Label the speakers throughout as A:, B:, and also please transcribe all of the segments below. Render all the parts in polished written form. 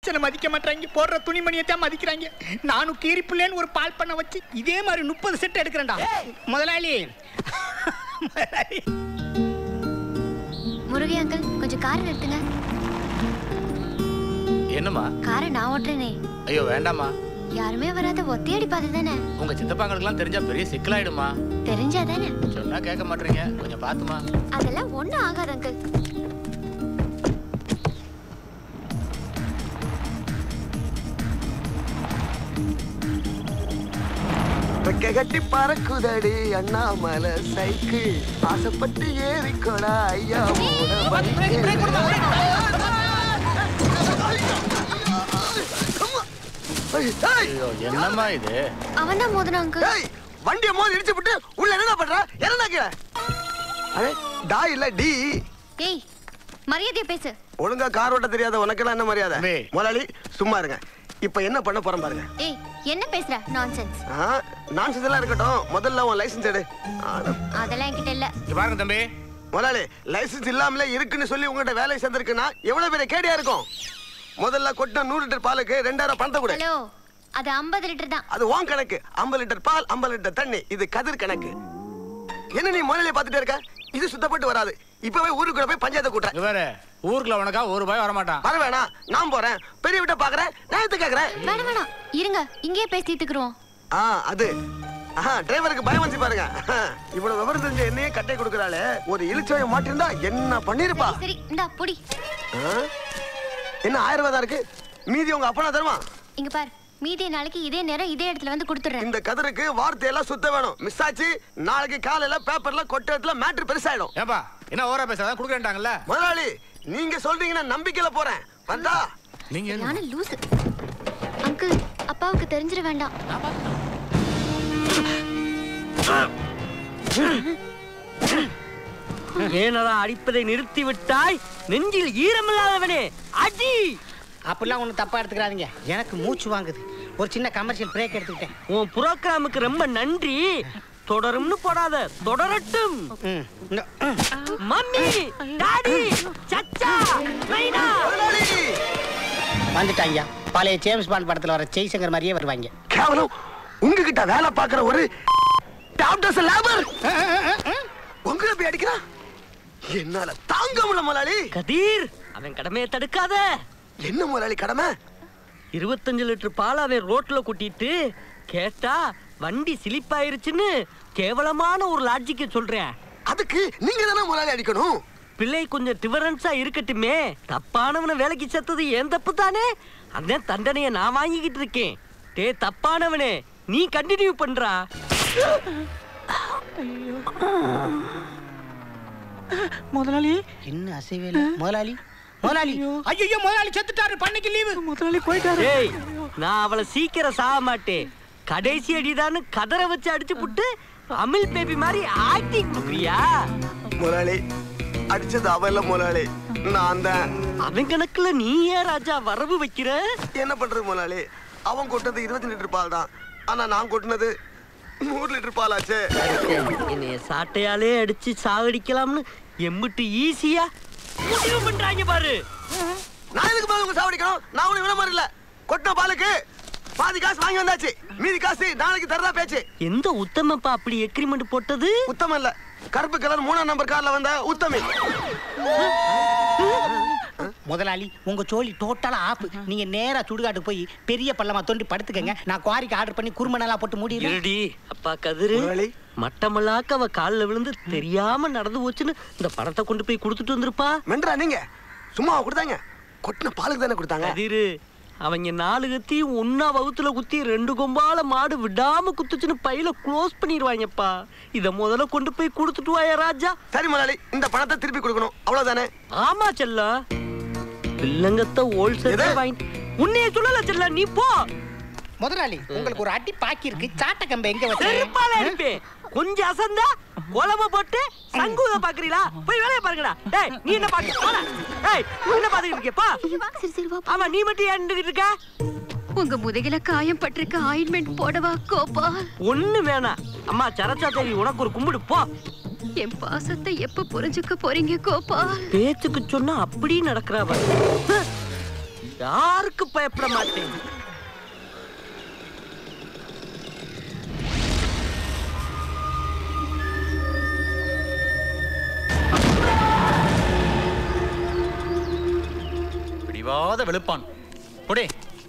A: மனுஷனை மதிக்க மாட்டாங்க, போடுற துணிமணியத்தான் மதிக்கிறாங்க. நானும் கீரிப்புள்ளேன்னு ஒரு பால் பண்ண வச்சு இதே மாதிரி 30 செட் எடுக்கிறேன்டா. முதலாளி
B: முருகி அங்கிள், கொஞ்சம் காரை நிறுத்துங்க.
C: என்னம்மா?
B: காரை நான் ஓட்டுறேனே.
C: ஐயோ வேண்டாமா,
B: யாருமே வராத ஒத்தையடி பாதை தானே.
C: உங்க சித்தப்பாங்களுக்குலாம் தெரிஞ்சா பெரிய சிக்கலாயிடுமா.
B: தெரிஞ்சாதானே?
C: சொன்னா கேட்க மாட்டீங்க, கொஞ்சம் பாத்துமா.
B: அதெல்லாம் ஒண்ணும் ஆகாது அங்கிள்.
D: கட்டி பறக்குதடி அண்ணாமலை சைக்கிள், ஆசைப்பட்டு ஏறிக்கோடா ஐயா.
C: என்னம்மா இது?
B: அவன் தான் மோதனா அங்கிள்.
D: வண்டியை மோதி இடிச்சு விட்டு உள்ள என்ன பண்ற? என்ன டா இல்ல டி.
B: ஏய், மரியாதையா பேசு.
D: ஒழுங்கா கார் ஓட்ட தெரியாத உனக்கெல்லாம் என்ன மரியாதை? முதலாளி சும்மா இருங்க. இப்ப என்ன பண்ண போறோம் பாருங்க.
B: ஏய், என்ன பேசுற? நான்சென்ஸ்.
D: நான்சென்ஸ் எல்லாம் இருக்கட்டும், முதல்ல உன் லைசென்ஸ் எடு.
B: அதெல்லாம் என்கிட்ட இல்ல.
C: பாருங்க தம்பி,
D: முதலாளி லைசென்ஸ் இல்லாமலே இருக்குன்னு சொல்லி உங்ககிட்ட வேலை சேர்ந்திருக்குன்னா எவ்வளவு பெரிய கேடியா இருக்கும். முதல்ல கொட்ட 100 லிட்டர் பாலுக்கு 2000 பணத்தை கொடு.
B: ஹலோ, அது 50 லிட்டர் தான்.
D: அது உன் கணக்கு. 50 லிட்டர் பால், 50 லிட்டர் தண்ணி, இது கதிர் கணக்கு. என்ன நீ முதலாளி பாத்துட்டே இருக்க? இது சுத்தப்பட்டு வராது. இப்பவே ஊருக்குள்ள போய் பஞ்சாயத்தை கூட்டுறேன்.
C: வேற ஊருக்குள்ள உனக்கா ஒரு ரூபாய் வர மாட்டான்.
D: வர வேணாம், நான் போறேன். பெரிய விட்ட பாக்குறேன், நான் கேக்குறேன்.
B: வேணாம் வேணாம், இருங்க, இங்கேயே பேசிட்டுக்குறோம்.
D: அது டிரைவருக்கு பயம் வந்து பாருங்க. இவ்வளவு விவரம் தெரிஞ்ச என்னையே கட்டை கொடுக்கறாளே, ஒரு இழுச்சோய மாட்டிருந்தா என்ன பண்ணிருப்பா?
B: சரி, இந்தா புடி.
D: என்ன 1000 ரூபாய் தான் இருக்கு, மீதி உங்க அப்பனா தருமா?
B: இங்க பாரு, மீதி நாளைக்கு இதே நேரம் இதே இடத்துல வந்து கொடுத்துறேன்.
D: இந்த கதருக்கு வார்த்தை எல்லாம் சுத்த வேணும். மிஸ் ஆச்சு நாளைக்கு காலையில பேப்பர்ல கொட்டத்துல மேட்டர் பெருசாயிடும்.
C: ஏப்பா என்ன ஓவரா பேசாத, குடுக்கறாங்கல.
D: முதலாளி நீங்க சொல்றீங்கன்னா நம்பிக்கையில போறேன். வந்தா
C: நீங்க
B: நானே லூஸ். அங்கிள், அப்பாவுக்கு தெரிஞ்சிர வேண்டாம்.
E: ஏனடா அடிப்பதை நிறுத்தி விட்டாய்? நெஞ்சில் ஈரமில்லாதவனே அடி.
A: அப்படிலாம் ஒன்றும் தப்பா எடுத்துக்கிறாதீங்க, எனக்கு மூச்சு வாங்குது. ஒரு சின்ன கமர்ஷியல் பிரேக் எடுத்துக்கிட்டேன்.
E: உன் புரோகிராமுக்கு ரொம்ப நன்றி. தொடரும்னு போடாத, தொடரட்டும். மம்மி, டாடி, சச்சா, மைனா
A: வந்துட்டாங்க. பழைய ஜேம்ஸ் பாண்ட் படத்துல வர ஜெய்சங்கர் மாதிரியே வருவாங்க.
D: கேவலம் உங்ககிட்ட வேலை பார்க்குற ஒரு டாக்டர்ஸ் லேபர் உங்களை போய் அடிக்கிறான். என்னால தாங்க முடியல முதலாளி.
E: கதீர், அவன் கடமையை தடுக்காத.
D: என்ன முதலாளி கடமை?
E: 25 லிட்டர் பால் அவன் ரோட்ல கூட்டிட்டு கேட்டா வண்டி சிலிப்பாயிருச்சுன்னு கேவலமான ஒரு லாஜிக்க சொல்றேன்.
D: அதுக்கு நீங்க தானே முதலாளி அடிக்கணும்.
E: பிள்ளை கொஞ்சம் டிஃபரன்ஸா இருக்கட்டுமே. தப்பானவனை வேலைக்கு சேர்த்தது ஏன் தப்பு தானே? அந்த தண்டனையை நான் வாங்கிக்கிட்டு இருக்கேன். டே தப்பானவனே, நீ கண்டினியூ பண்றா.
A: முதலாளி என்ன அசைவே இல்ல. முதலாளி முதலாளி ஐயோ முதலாளி செத்துட்டாரு, பண்ணைக்கு லீவு. முதலாளி போயிட்டாரு.
E: ஏய், நான் அவளை சீக்கிரம் சாக மாட்டேன். கடைசி அடிதான்னு கதற வச்சு அடிச்சு புட்டு அமில் பேபி மாதிரி ஆக்டிங் கொடுக்குறியா?
D: முதலாளி அடிச்சது அவல்ல முதலாளி, நான் தான்.
E: அவன் கணக்குல நீ ஏன் ராஜா வரவு வைக்கிற?
D: என்ன பண்றது முதலாளி, அவன் கொட்டது 20 லிட்டர் பால் தான், ஆனா நான் கொட்டினது 100 லிட்டர் பால் ஆச்சு.
E: என்னைய சாட்டையாலே அடிச்சு சாவடிக்கலாம்னு எம்பிட்டு ஈஸியா முடிவு பண்றாங்க பாரு.
D: நான் எதுக்கு பால் உங்க சாவடிக்கணும்? நான் உனக்கு விட மாதிரி இல்ல. கொட்டின பாலுக்கு பாதி காசு வாங்கி வந்தாச்சு, மீதி காசு நாளைக்கு தரதா பேச்சு.
E: எந்த உத்தமப்பா அப்படி எக்ரிமெண்ட் போட்டது?
D: உத்தமம் இல்ல, கருப்பு கலர் 3ஆம் நம்பர் கார்ல வந்த உத்தமி.
A: முதலாளி உங்க சோழி டோட்டலா ஆப். நீங்க நேரா சுடுகாட்டு போய் பெரிய பள்ளமா தோண்டி படுத்துக்கங்க. நான் குவாரிக்கு ஆர்டர் பண்ணி குருமணலா போட்டு மூடிடுறேன்.
E: அப்பா கதிரு, மட்டமல்லாக்க அவ காலில் விழுந்து தெரியாம நடந்து போச்சுன்னு இந்த பணத்தை கொண்டு போய் கொடுத்துட்டு வந்திருப்பா.
D: மென்றா நீங்க சும்மா கொடுத்தாங்க, கொட்டின பாலுக்கு தானே கொடுத்தாங்க.
E: கதிரு, அவங்க 4 கத்தியும் ஒன்னா வகுத்துல குத்தி 2 கொம்பால மாடு விடாம குத்துச்சுன்னு பையில க்ளோஸ் பண்ணிடுவாங்கப்பா. இத முதல்ல கொண்டு போய் கொடுத்துட்டு வாயா ராஜா.
D: சரி முதலாளி, இந்த பணத்தை திருப்பி கொடுக்கணும், அவ்வளவுதானே?
E: ஆமா செல்லா, பில்லங்கத்த ஹோல்சேல் வாங்கிட்டு உன்னைய சொல்லல செல்லா, நீ போ.
A: முதலாளி உங்களுக்கு ஒரு அடி பாக்கி இருக்கு. சாட்ட கம்பை எங்க வச்சு
E: அடிப்பேன். கொஞ்சம் அசந்தா கோலமா போட்டு சங்கூத பாக்குறீங்களா? போய் வேலைய பாருங்கடா. டேய் நீ என்ன பாக்க போடா. டேய் நீ என்ன பாத்துக்கிட்டு இருக்கேப்பா?
B: சரி சரி வா.
E: ஆமா, நீ மட்டும் ஏன்னுகிட்டு இருக்க?
B: உங்க முதுகில காயம் பட்டிருக்க, ஆயின்மென்ட் போடவா கோபால்?
E: ஒண்ணு வேணாம் அம்மா, சரச்சா தேவி உனக்கு ஒரு கும்பிடு போ.
B: என் பாசத்தை எப்ப புரிஞ்சுக்க போறீங்க கோபால்?
E: பேச்சுக்கு சொன்னா அப்படி நடக்கறாவ. யாருக்கு பயப்பட மாட்டேன்.
F: பிடிவாத வெளுப்பான் போடே.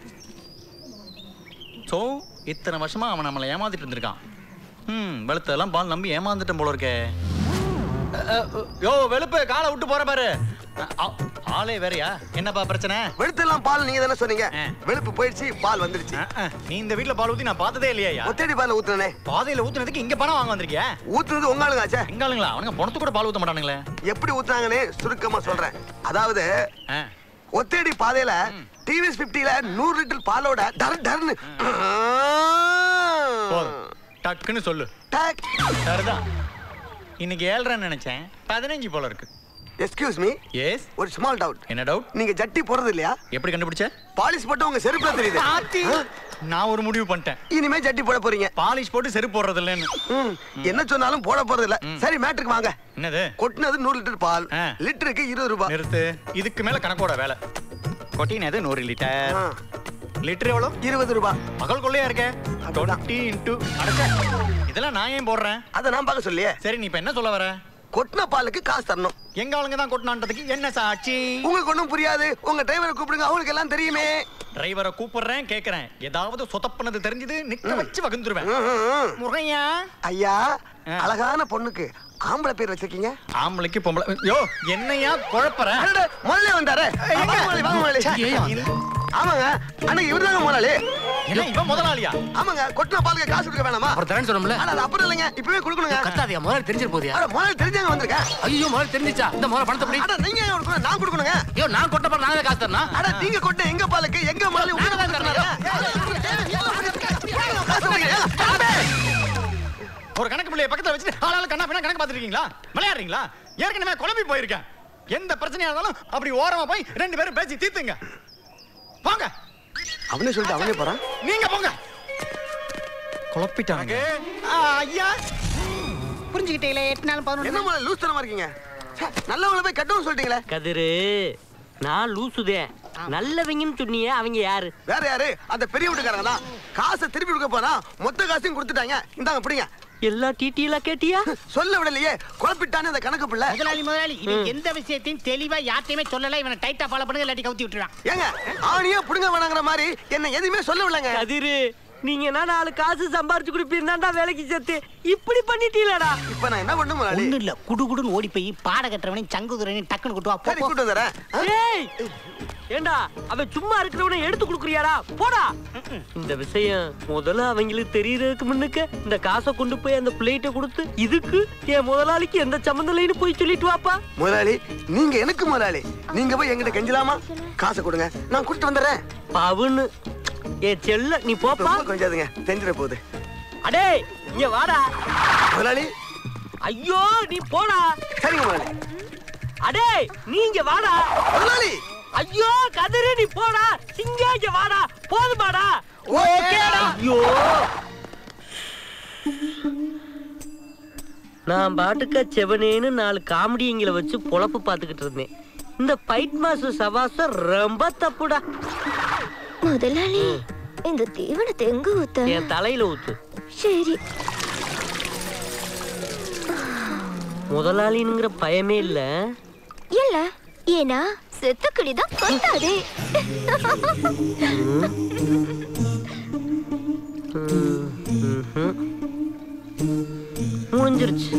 F: ஸோ இத்தனை வருஷமா அவன் நம்மளை ஏமாத்திட்டு இருந்திருக்கான். வெளுத்ததெல்லாம் பால் நம்பி ஏமாந்துட்டேன் போல இருக்கே. யோ வெளுப்பு காலை விட்டு போற பாரு. ஆளே வேறையா? என்னப்பா பிரச்சனை?
D: வெளுத்தெல்லாம் பால் நீங்க தானே சொன்னீங்க. வெளுப்பு போயிடுச்சு, பால் வந்துடுச்சு.
F: நீ இந்த வீட்டுல பால் ஊத்தி நான் பார்த்ததே இல்லையா?
D: ஒத்தடி பால் ஊத்துனே.
F: பாதையில ஊத்துனதுக்கு இங்க பணம் வாங்க வந்திருக்கியா?
D: ஊத்துனது உங்க ஆளுங்க ஆச்சே.
F: எங்க ஆளுங்களா? அவனுங்க பணத்து கூட பால் ஊத்த மாட்டானுங்களே.
D: எப்படி ஊத்துனாங்கன்னு சுருக்கமா சொல்றேன். அதாவது ஒத்தடி பாதையில டிவிஎஸ் 50ல 100 லிட்டர் பாலோட டர்னு
F: டக்குன்னு சொல்லு.
D: டக்
F: சரிதான். இன்னைக்கு 7:30 நினைச்சேன், 15 போல இருக்கு.
D: Excuse me.
F: எஸ்.
D: ஒரு ஸ்மால் டவுட்.
F: என்ன டவுட்?
D: நீங்க ஜட்டி போறது இல்லையா?
F: எப்படி கண்டுபிடிச்ச?
D: பாலிஷ் போட்டு உங்க செருப்புல தெரியுது.
F: நான் ஒரு முடிவு பண்ணிட்டேன்.
D: இனிமே ஜட்டி போட போறீங்க.
F: பாலிஷ் போட்டு செருப்பு போடுறது இல்லன்னு.
D: என்ன சொன்னாலும் போட போறது இல்ல. சரி மேட்ருக்கு வாங்க.
F: என்னது?
D: கொட்டினது 100 லிட்டர் பால். லிட்டருக்கு 20 ரூபாய்.
F: நிறுத்து. இதுக்கு மேல கணக்கோட வேலை. கொட்டினது 100 லிட்டர். லிட்டர் எவ்வளவு?
D: 20 ரூபாய்.
F: மகள் கொள்ளையா இருக்க. 20 into அடச்சே. இதெல்லாம் நான் ஏன் போடுறேன்?
D: அத நான் பார்க்க சொல்லியே.
F: சரி நீ இப்ப என்ன சொல்ல வர?
D: கொட்டின பாலுக்கு காசு தரணும்.
F: எங்க ஆளுங்க தான் கொட்டினான்றதுக்கு என்ன சாட்சி?
D: உங்களுக்கு ஒண்ணும் புரியாது. உங்க டிரைவரை கூப்பிடுங்க, அவங்களுக்கு எல்லாம் தெரியுமே.
F: டிரைவரை கூப்பிடுறேன், கேக்குறேன். ஏதாவது சொதப்பனது தெரிஞ்சது நிக்க வச்சு வகுந்துருவேன். முறையா?
D: ஐயா, அழகான பொண்ணுக்கு ஆம்பளை பேர் வச்சிருக்கீங்க.
F: ஆம்பளைக்கு பொம்பளை. யோ என்னையா குழப்பற?
D: முதல்ல வந்தாரு. ஆமாங்க, அன்னைக்கு இவர்தாங்க முதலாளி.
F: என்ன இவன் முதலாளியா?
D: ஆமாங்க, கொட்டின பாலுக்கு காசு கொடுக்க வேணாமா?
G: அப்புறம் தரேன்னு சொன்னோம்ல.
D: ஆனா அது அப்புறம் இல்லைங்க, இப்பவே கொடுக்கணுங்க.
G: கத்தாதியா, முதல்ல தெரிஞ்சிரு போதியா?
D: அட முதல்ல தெரிஞ்சாங்க வந்திருக்கேன்.
G: ஐயோ முதல்ல தெரிஞ்சிச்சா? இந்த முதல்ல பணத்தை பிடி.
D: அட நீங்க ஏன் கொடுக்கணும்? நான் கொடுக்கணுங்க.
G: ஐயோ நான் கொட்ட பால் நானே காசு தரணும்.
D: அட நீங்க கொட்ட எங்க பாலுக்கு எங்க முதலாளி உங்களுக்கு தான் தரணும்.
F: ஒரு கணக்கு பிள்ளைய பக்கத்துல வச்சு ஆளால கண்ணா பின்னா கணக்கு பாத்துருக்கீங்களா? விளையாடுறீங்களா? ஏற்கனவே குழம்பி போயிருக்கேன். எந்த பிரச்சனையா இருந்தாலும் அப்படி ஓரமா போய் 2 பேரும் பேசி தீர்த்துங்க. போங்க.
D: அவனே சொல்லிட்டு அவனே போறான்.
F: நீங்க போங்க. குழப்பிட்டாங்க. ஐயா
A: புரிஞ்சுக்கிட்டீங்களே? 8 நாள் 11
D: என்ன முதல்ல லூஸ் தரமா இருக்கீங்க? நல்லவங்கள போய் கட்டவும் சொல்லிட்டீங்களே.
E: கதிரு நான் லூசுதே. நல்லவங்கன்னு சொன்னியே, அவங்க யாரு?
D: வேற யாரு? அந்த பெரிய வீட்டுக்காரங்க தான். காசை திருப்பி கொடுக்க போனா மொத்த காசையும் கொடுத்துட்டாங்க. இந்தாங்க பிடிங்க.
E: எல்லா டீட்டெயிலா கேட்டியா?
D: சொல்ல விடலையே, குழப்பிட்டானே அந்த கணக்கு பிள்ளை.
A: முதலாளி இவன் எந்த விஷயத்தையும் தெளிவா யார்ட்டையுமே சொல்லல. இவனை டைட்டா ஃபாலோ பண்ணுங்க, இல்லாட்டி கவுத்தி விட்டுறான்.
D: ஏங்க ஆணியா புடுங்க வேணாங்கிற மாதிரி என்ன எதுவுமே சொல்ல விடலங்க.
E: கதிரு நீங்க என்ன 4 காசு சம்பாரிச்சு கொடுப்பீர்தான்டா வேலைக்கு சேர்த்து இப்படி பண்ணிட்டீங்களடா.
D: இப்ப நான் என்ன பண்ணும் முதலாளி?
A: ஒண்ணும் இல்ல, குடுகுடுன்னு ஓடி போய் பாட கட்டுறவனையும் சங்குதுரனையும் டக்குன்னு கூட்டு வா.
D: சரி கூட்டு வந்துறேன்.
E: ஏய் ஏண்டா அவன் சும்மா இருக்கிறவனை எடுத்து கொடுக்குறியாடா? போடா. இந்த விஷயம் முதல்ல அவங்களுக்கு தெரியறதுக்கு முன்னுக்கு இந்த காசை கொண்டு போய் அந்த பிளேட்டை கொடுத்து இதுக்கு என் முதலாளிக்கு எந்த சம்மந்தம் இல்லைன்னு போய் சொல்லிட்டு வாப்பா.
D: முதலாளி நீங்க எனக்கு முதலாளி, நீங்க போய் எங்கிட்ட கெஞ்சலாமா? காசை கொடுங்க, நான் கூட்டிட்டு வந்துடுறேன்.
E: பவுன்னு ஏ செல்ல நீ போப்பா.
D: கொஞ்சாதுங்க, தெரிஞ்சிட போகுது.
E: அடே இங்க வாடா
D: முதலாளி.
E: ஐயோ நீ போடா.
D: சரிங்க முதலாளி.
E: அடே நீ இங்க வாடா
D: முதலாளி.
E: ஐயோ கதிரு நீ போடா. சிங்கா இங்க வாடா. போதுமாடா?
D: ஓகேடா.
E: ஐயோ நான் பாட்டுக்க செவனேன்னு 4 காமெடிங்களை வச்சு பொழப்பு பார்த்துக்கிட்டு இருந்தேன். இந்த ஃபைட் மாஸ்டர் சவாசம் ரொம்ப தப்புடா.
B: முதலாளி இந்த தீவனத்தை எங்க ஊத்த?
E: என் தலையில ஊத்து.
B: சரி.
E: முதலாளிங்கிற பயமே இல்ல.
B: இல்ல, ஏன்னா செத்துக்கிளிதான் கொத்தாதே.
E: முடிஞ்சிருச்சு.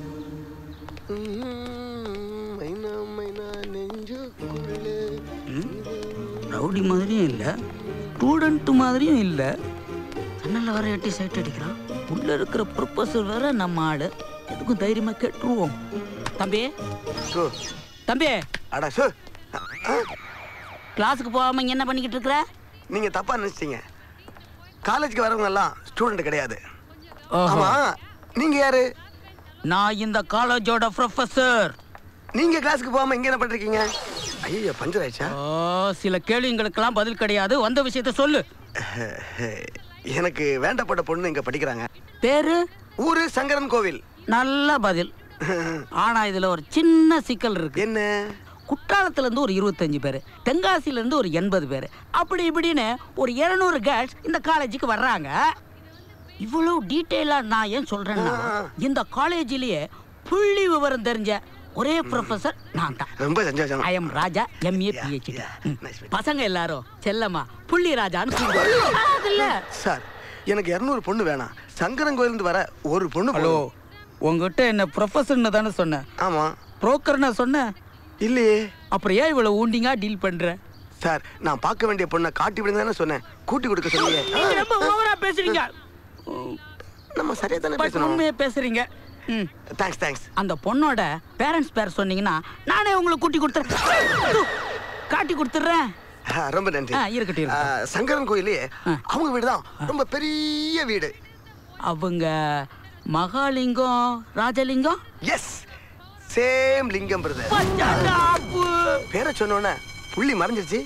H: ரவுடி மாதிரியும் இல்லை, ஸ்டூடெண்ட் மாதிரியும் இல்லை. கண்ணால் வர எட்டி சைட் அடிக்கிறான். உள்ள இருக்கிற ப்ரொஃபஸர் வேற நம்ம ஆளு. எதுக்கும் தைரியமா கேட்டுருவோம். தம்பி தம்பி,
D: அடா சு,
H: கிளாஸுக்கு போகாம இங்க என்ன பண்ணிக்கிட்டு இருக்கிற?
D: நீங்க தப்பா நினைச்சிட்டீங்க. காலேஜுக்கு வரவங்க எல்லாம் ஸ்டூடெண்ட் கிடையாது. ஆமா, நீங்க யாரு?
H: நான் இந்த காலேஜோட ப்ரொஃபஸர்.
D: நீங்க கிளாஸுக்கு போகாம இங்க என்ன பண்றீங்க? ஐயோ பஞ்சர் ஆயிடுச்சா?
H: சில கேள்விங்களுக்கெல்லாம் பதில் கிடையாது. வந்த விஷயத்த சொல்லு.
D: எனக்கு வேண்டப்பட்ட பொண்ணு இங்க படிக்கிறாங்க.
H: பேரு?
D: ஊரு சங்கரன் கோவில்.
H: நல்ல பதில். ஆனா இதுல ஒரு சின்ன சிக்கல் இருக்கு.
D: என்ன?
H: குற்றாலத்துலேருந்து ஒரு 25 பேர், தென்காசிலேருந்து ஒரு 80 பேர், அப்படி இப்படின்னு ஒரு 200 கேர்ள்ஸ் இந்த காலேஜுக்கு வர்றாங்க. இவ்வளோ டீட்டெயிலாக நான் ஏன் சொல்கிறேன்னா, இந்த காலேஜிலேயே புள்ளி விவரம் தெரிஞ்ச ஒரே ப்ரொஃபசர் நான் தான்.
D: ரொம்ப சந்தோஷம்.
H: I am Raja, MA PhD. பசங்க எல்லாரும் செல்லம்மா புள்ளி ராஜான்னு சொல்லுவாங்க.
D: சார், எனக்கு 200 பொண்ணு வேணாம். சங்கரன்கோயிலிருந்து வர ஒரு பொண்ணு.
H: ஹலோ, உங்ககிட்ட என்ன ப்ரொஃபசர்னு தானே சொன்னேன்?
D: ஆமா.
H: புரோக்கர்னா சொன்னேன்
D: இல்லையே.
H: அப்புறம் ஏன் இவ்வளவு ஊண்டிங்கா டீல் பண்ற?
D: சார், நான் பார்க்க வேண்டிய பொண்ணை காட்டி விடுங்க தானே சொன்னேன். கூட்டி கொடுக்க சொன்னீங்க.
H: நீங்க ரொம்ப ஓவரா பேசுறீங்க.
D: நம்ம சரியா தானே பேசணும்.
H: உண்மையா பேசுறீங்க.
D: தேங்க்ஸ்.
H: அந்த பொண்ணோட பேரண்ட்ஸ் பேர் சொன்னீங்கன்னா நானே உங்களுக்கு கூட்டி கொடுத்துறேன். காட்டி கொடுத்துறேன்.
D: ரொம்ப நன்றி.
H: இருக்கட்டும்.
D: சங்கரன் கோயிலே அவங்க வீடு தான் ரொம்ப பெரிய வீடு.
H: அவங்க Mahalingam Rajalingam.
D: Yes, same Lingam brother. பேரை சொன்னோன்னே புள்ளி மறைஞ்சிருச்சு.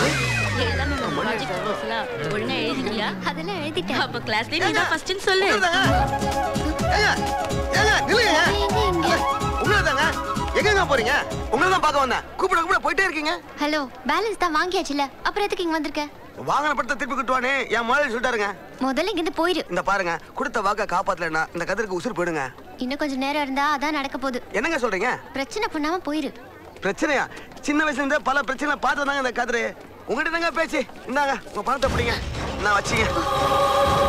B: அதெல்லாம் எழுதிட்டேன். அப்ப கிளாஸ்ல நீ தான் ஃபர்ஸ்ட்னு சொல்லு.
D: உங்களதாங்க. எங்க போறீங்க? உங்களை தான் பார்க்க வந்தேன். கூப்பிட போயிட்டே இருக்கீங்க.
B: ஹலோ, பேலன்ஸ் தான் வாங்கியாச்சுல, அப்புறம் எதுக்கு இங்க வந்திருக்க?
D: வாங்கின படத்தை திருப்பி கிட்டுவானே என் முதல்ல சொல்லிட்டாருங்க.
B: முதல்ல இங்க இருந்து போயிரு.
D: இந்த பாருங்க, கொடுத்த வாக்க காப்பாத்தலன்னா இந்த கதிருக்கு உசுர் போயிடுங்க.
B: இன்னும் கொஞ்சம் நேரம் இருந்தா அதான் நடக்க போகுது.
D: என்னங்க சொல்றீங்க?
B: பிரச்சனை பண்ணாம போயிரு.
D: பிரச்சனையா? சின்ன வயசுல இருந்தே பல பிரச்சனை பார்த்து வந்தாங்க இந்த கதிரு. உங்ககிட்ட தாங்க பேச்சு. இந்தாங்க உங்க பணத்தை பிடிங்க, நான் வச்சுங்க.